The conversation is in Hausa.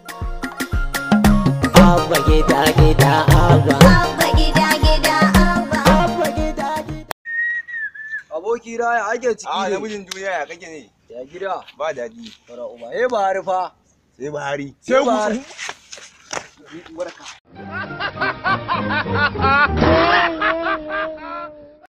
Abba gida gida abba. Abba gida gida abba. Abba gida gida. Aboki raya ake ciki A ne. namijin duniya ya kake ne? Ya gida. Ba daɗi. Fara uba. Bahari fa. Sai Buhari. Sai Buhari.